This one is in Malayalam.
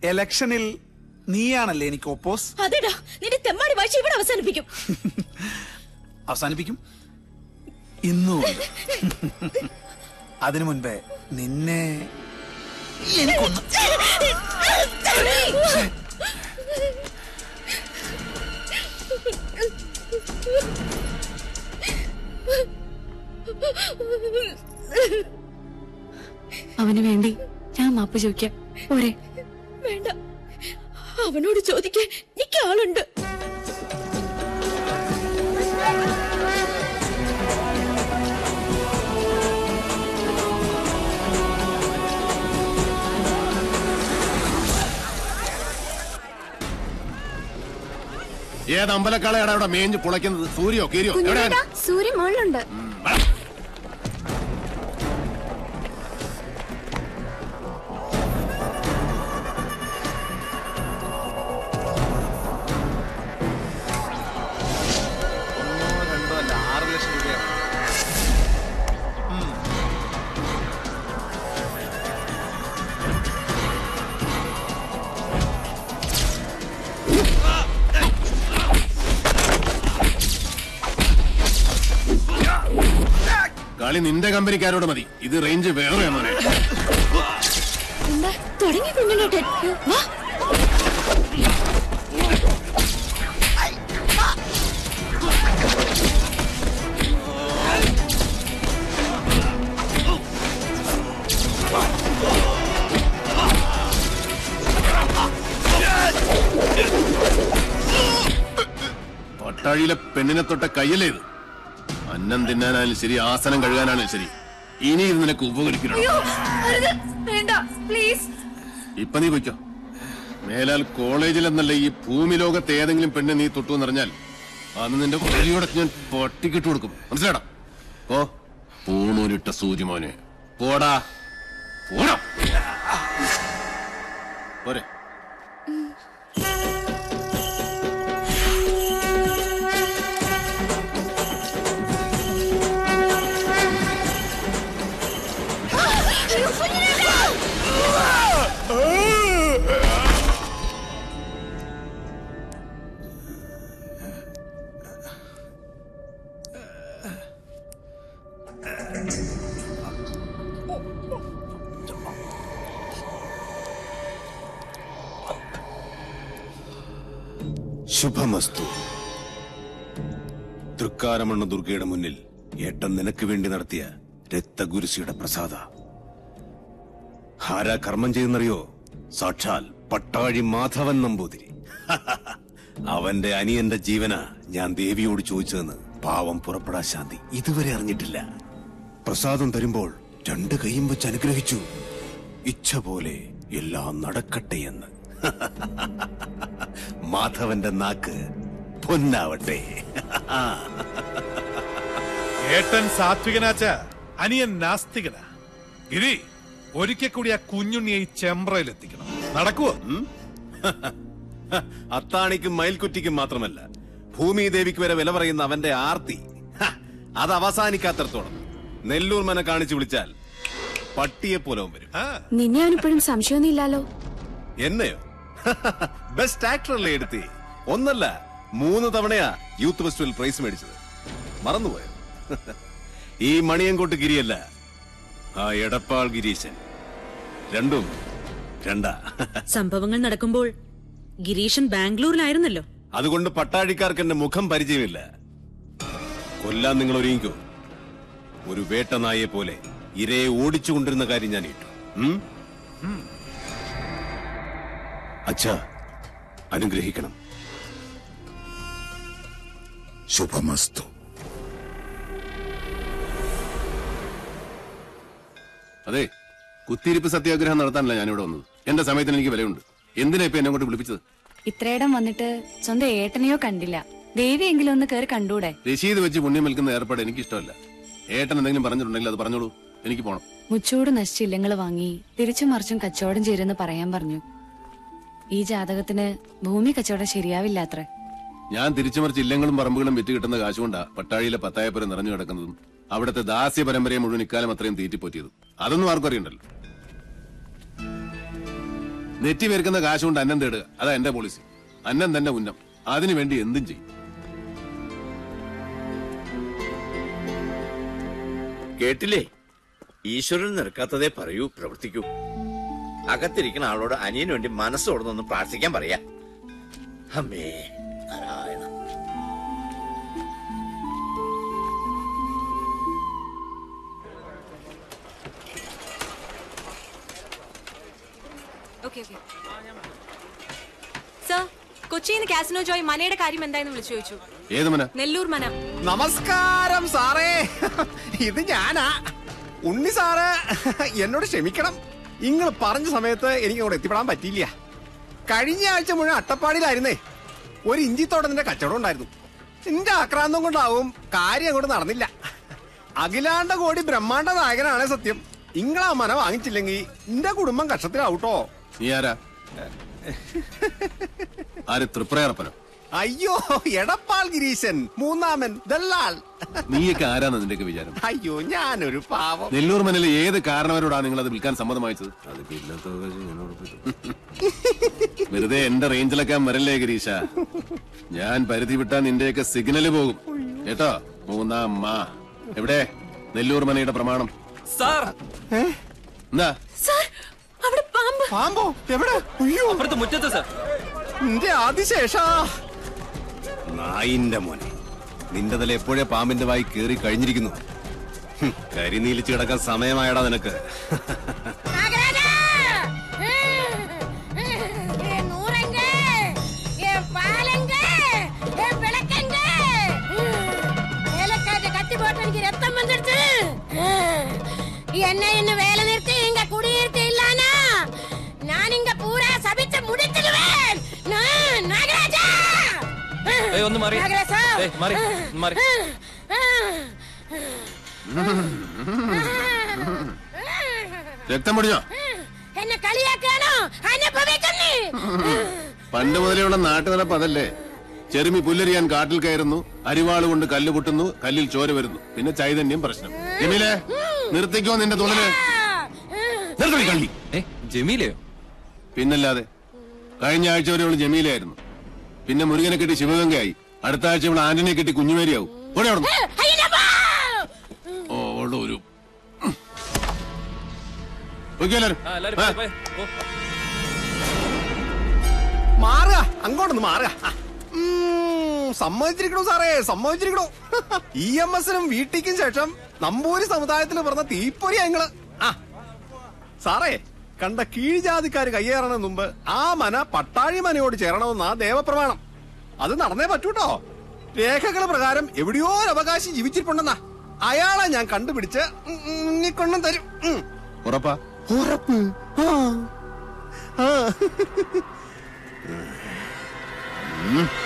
ഇലക്ഷനിൽ നീയാണല്ലേ എനിക്ക് ഒപ്പോസ്? അതെടാ, നിന്റെ തെമ്മാടി വാഴ്ച ഇവിടെ അവസാനിപ്പിക്കും. അവസാനിപ്പിക്കും ഇന്നും. അതിനു മുൻപേ നിന്നെ എനിക്കൊന്ന് അവന് വേണ്ടി ഞാൻ മാപ്പ് ചോദിക്കാം. പോരെ? വേണ്ട, അവനോട് ചോദിക്കാൻ എനിക്ക് ആളുണ്ട്. ഏത് അമ്പലക്കാളയാണ് അവിടെ മേഞ്ഞ് പുളയ്ക്കുന്നത്? സൂര്യോ കീരിയോ? സൂര്യ മുകളിലുണ്ട്. കളി നിന്റെ കമ്പനിക്കാരോട് മതി. ഇത് റേഞ്ച് വേറെ മോനെ. തുടങ്ങി കുഞ്ഞിനോട്ടെ. പട്ടാഴിയിലെ പെണ്ണിനെ തൊട്ട കയ്യല്ലേ ഇത്? അന്നം തിന്നാനായാലും ശരി, ആസനം കഴുകാനാണെങ്കിലും ശരി, ഇനി ഇത് നിനക്ക് ഉപകരിക്കണം. ഇപ്പൊ നീ പൊയ്ക്കോ. മേലാൽ കോളേജിൽ എന്നല്ല ഈ ഭൂമി ലോകത്ത് ഏതെങ്കിലും പെണ്ണ് നീ തൊട്ടു എന്നറിഞ്ഞാൽ അന്ന് നിന്റെ കൊടിയോടെ ഞാൻ പട്ടിക്കിട്ട് കൊടുക്കും. മനസ്സിലാടാ? ഓ പൂണൂരിട്ട സൂര്യമോനെ, പോടാ പോടാ. പോരെ? ശുഭമസ്തു. തൃക്കാരമണ്ണ ദുർഗയുടെ മുന്നിൽ ഏട്ടൻ നിനക്ക് വേണ്ടി നടത്തിയ രക്തഗുരുസിയുടെ പ്രസാദ. ആരാ കർമ്മം ചെയ്യുന്നറിയോ? സാക്ഷാൽ പട്ടാഴി മാധവൻ നമ്പൂതിരി. അവന്റെ അനിയന്റെ ജീവന ഞാൻ ദേവിയോട് ചോദിച്ചതെന്ന് പാവം പുറപ്പെടാ ശാന്തി ഇതുവരെ അറിഞ്ഞിട്ടില്ല. പ്രസാദം തരുമ്പോൾ 2 കൈയും വെച്ച് അനുഗ്രഹിച്ചു. ഇച്ഛ പോലെ എല്ലാം നടക്കട്ടെ എന്ന്. മാധവന്റെ നാക്ക് പൊന്നാവട്ടെ. ഏട്ടൻ സാത്വികനാച്ച, അനിയൻ നാസ്തികനാ. ഗിരി, ഒരിക്കൽ കൂടി ആ കുഞ്ഞുണ്ണിയെ ഈ ചെമ്പ്രയിലെത്തിക്കണം. നടക്കുവോ? അത്താണിക്കും മയിൽക്കുറ്റിക്കും മാത്രമല്ല, ഭൂമിദേവിക്ക് വരെ വില പറയുന്ന അവന്റെ ആർത്തി അത് അവസാനിക്കാത്തടത്തോളം നെല്ലൂർ മന കാണിച്ചു വിളിച്ചാൽ പട്ടിയെ പോലെ വരും. നിന്നെ അവനിപ്പോഴും സംശയമൊന്നും ഇല്ലാലോ? എന്നെയോ? ബെസ്റ്റ് ആക്ടറല്ലേ എടുത്തി? ഒന്നല്ല 3 തവണയാ യൂത്ത് ഫെസ്റ്റിവൽ പ്രൈസ് മേടിച്ചത്. മറന്നുപോയോ? ഈ മണിയൻകോട്ട് ഗിരിയല്ല, ആ എടപ്പാൾ ഗിരീശൻ. രണ്ടും രണ്ടാ. സംഭവങ്ങൾ നടക്കുമ്പോൾ ഗിരീഷൻ ബാംഗ്ലൂരിലായിരുന്നല്ലോ. അതുകൊണ്ട് പട്ടാഴിക്കാർക്ക് എന്റെ മുഖം പരിചയമില്ല. കൊല്ലാൻ നിങ്ങൾ ഒരുങ്ങിക്കോ. ഒരു വേട്ടനായെ പോലെ ഇരയെ ഓടിച്ചുകൊണ്ടിരുന്ന കാര്യം ഞാൻ ഇട്ടു. അച്ഛാ, അനുഗ്രഹിക്കണം. ശുഭമസ്തു. അതെ, കുത്തിയിരിപ്പ് സത്യാഗ്രഹം നടത്താനല്ല ഞാനിവിടെ വന്നത്. എന്റെ സമയത്തിന് എനിക്ക് വിലയുണ്ട്. എന്തിനാ ഇപ്പൊ എന്നെ കൊണ്ട് വിളിപ്പിച്ചത്? ഇത്രയിടം വന്നിട്ട് സ്വന്തം ഏട്ടനെയോ കണ്ടില്ല. ദേവിയെങ്കിലും ഒന്ന് കയറി കണ്ടൂടെ? രശീത് വെച്ച് പുണ്യം വിൽക്കുന്ന ഏർപ്പാട് എനിക്ക് ഇഷ്ടമല്ല. ഏട്ടൻ എന്തെങ്കിലും പറഞ്ഞിട്ടുണ്ടെങ്കിൽ അത് പറഞ്ഞോളൂ. എനിക്ക് പോണം. മുച്ചൂട് നശിച്ച ഇല്ലങ്ങൾ വാങ്ങി തിരിച്ചു മറിച്ചും കച്ചവടം ചെയ്തെന്ന് പറയാൻ പറഞ്ഞു. ഈ ജാതകത്തിന് ഭൂമി കച്ചവടം ശരിയാവില്ല അത്ര. ഞാൻ തിരിച്ചു മറിച്ച് ഇല്ലങ്ങളും പറമ്പുകളും വിറ്റ് കിട്ടുന്ന കാശുകൊണ്ടാ പട്ടാഴിയിലെ പത്തായപ്പുരം നിറഞ്ഞു കിടക്കുന്നതും അവിടുത്തെ ദാസ്യ പരമ്പരയെ മുഴുവൻ ഇക്കാലം അത്രയും തീറ്റിപ്പോറ്റിയതും. അതൊന്നും ആർക്കും അറിയണ്ടല്ലോ. നെറ്റി പേർക്കുന്ന കാശ് കൊണ്ട് അന്നം തേടുക, അതാ എന്റെ പോളിസി. അന്നം തന്നെ ഉന്നം, അതിനു വേണ്ടി എന്തും ചെയ്യും. കേട്ടില്ലേ? ഈശ്വരൻ നിൽക്കാത്തതേ പറയൂ, പ്രവർത്തിക്കൂ. അകത്തിരിക്കുന്ന ആളോട് അനിയന് വേണ്ടി മനസ്സോടൊന്ന് പ്രാർത്ഥിക്കാൻ പറയാ. അമ്മേ നാരായണ. സർ, കൊച്ചിയിൽ നിന്ന് കാസിനോ ജോയ് മനയുടെ കാര്യം എന്തായെന്ന് വിളിച്ചു ചോദിച്ചു. ഏത് മന? നെല്ലൂർ മന. നമസ്കാരം സാറേ, ഇത് ഞാനാ ഉണ്ണി സാറ്. എന്നോട് ക്ഷമിക്കണം, നിങ്ങൾ പറഞ്ഞ സമയത്ത് എനിക്ക് അവിടെ എത്തിപ്പെടാൻ പറ്റിയില്ല. കഴിഞ്ഞ ആഴ്ച മുഴുവൻ അട്ടപ്പാടിയിലായിരുന്നേ. ഒരു ഇഞ്ചിത്തോട്ടത്തിന്റെ കച്ചവടം ഉണ്ടായിരുന്നു. എന്റെ ആക്രാന്തം കൊണ്ടാവും കാര്യം അങ്ങോട്ട് നടന്നില്ല. അഖിലാണ്ട കോടി ബ്രഹ്മാണ്ട നായകനാണ് സത്യം. ഇങ്ങളാ മന വാങ്ങിച്ചില്ലെങ്കിൽ എന്റെ കുടുംബം കഷ്ടത്തിലാവൂട്ടോ. നീ ആരാ? ആര്? തൃപ്രയറപ്പനോ? അയ്യോ, എടപ്പാൾ ഗിരീശൻ, മൂന്നാമൻ ദല്ലാൾ. നീയൊക്കെ ആരാന്ന് നിന്റെയൊക്കെ വിചാരം? അയ്യോ, ഞാനൊരു പാവം. നെല്ലൂർ മനയിലെ ഏത് കാരണവരോടാണ് നിങ്ങൾ അത് വിൽക്കാൻ സമ്മതം വായിച്ചത്? വെറുതെ എന്റെ റേഞ്ചിലൊക്കെ വരല്ലേ ഗിരീശ. ഞാൻ പരിധി വിട്ടാ നിന്റെയൊക്കെ സിഗ്നല് പോകും കേട്ടോ. മൂന്നാം മാ എവിടെ? നെല്ലൂർ മനയുടെ പ്രമാണം. എന്താ? പാമ്പോ? എവിടെ? അയ്യോ, അപ്പുറത്ത് മുറ്റത്ത് സർ. നിന്റെ ആദിശേഷാ. നായിന്റെ മോനെ, നിന്റെ തല എപ്പോഴേ പാമ്പിന്റെ വായി കേറി കഴിഞ്ഞിരിക്കുന്നു. കരിനീലിച്ച് കിടക്കാൻ സമയമായടാ നിനക്ക്. என்ன வேலை நிறுத்தி இங்க குடியிருத்து இல்லானா நான் இங்க பூரா சபிச்சு முடிச்சிடுவேன். நாகராஜா, ഒന്ന് മാറി. രക്തം പൊടിഞ്ഞോ? എന്നെ കളിയാക്കാനോ? അനുഭവിക്കുന്നേ. പണ്ട് മുതലുള്ള നാട്ടുനടപ്പ് അതല്ലേ. ചെറുമി പുല്ലരിയാൻ കാട്ടിൽ കയറുന്നു, അരിവാള് കൊണ്ട് കല്ല് പൊട്ടുന്നു, കല്ലിൽ ചോര വരുന്നു, പിന്നെ ചൈതന്യം പ്രശ്നം. ജമീലേ, നിർത്തിക്കോ നിന്റെ തുണല്. കള്ളി. ജമീലയോ? പിന്നല്ലാതെ. കഴിഞ്ഞ ആഴ്ച വരെ അവള് ജമീലയായിരുന്നു. പിന്നെ മുരുകനെ കെട്ടി ശിവഗംഗയായി. അടുത്ത ആഴ്ച ഇവിടെ ആന്റണിയെ കെട്ടി കുഞ്ഞുമേരിയാവും. ഓടെ അവിടെ ഒരു മാറുക, അങ്ങോട്ടൊന്ന് മാറുക. സമ്മതിച്ചിരിക്കണു സാറേ, സമ്മതിച്ചിരിക്കണു. EMS-നും വീട്ടിക്കും ശേഷം നമ്പൂരി സമുദായത്തിൽ പറഞ്ഞ തീപ്പൊരി ഞങ്ങള്. സാറേ, കണ്ട കീഴ്ജാതിക്കാര് കയ്യേറണ മുമ്പ് ആ മന പട്ടാഴി മനയോട് ചേരണമെന്നാ ദേവപ്രമാണം. അത് നടന്നേ പറ്റൂട്ടോ. രേഖകള് പ്രകാരം എവിടെയോ ഒരു അവകാശി ജീവിച്ചിട്ടുണ്ടെന്നാ. അയാളെ ഞാൻ കണ്ടുപിടിച്ച് കൊണ്ടും തരും. ഉറപ്പാ? ഉറപ്പ്. ആ